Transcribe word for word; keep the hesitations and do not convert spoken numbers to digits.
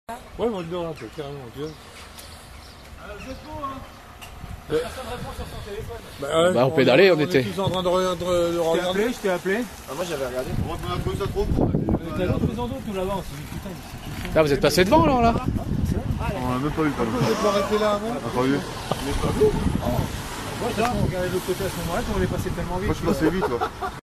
Ouais, moi je dors un peu, carrément, tu vois. Euh, vous êtes beau, hein. Ouais. Personne répond sur son téléphone. Bah, ouais, bah on pédalait, on, on était. tous en train de, re de, de Je t'ai regarder. appelé, je t'ai appelé. Ah, moi j'avais regardé. On a trouvé ça trop court. T'as l'autre maison d'eau tout là-bas, on s'est dit putain, mais c'est Là, vous êtes passé devant, alors, là? On a même pas vu le panneau. Pourquoi vous êtes arrêté là avant? On a pas vu. Moi, de toute façon, on regardait de l'autre côté à ce moment-là, qu'on allait passer tellement vite. Moi je suis passé vite, toi.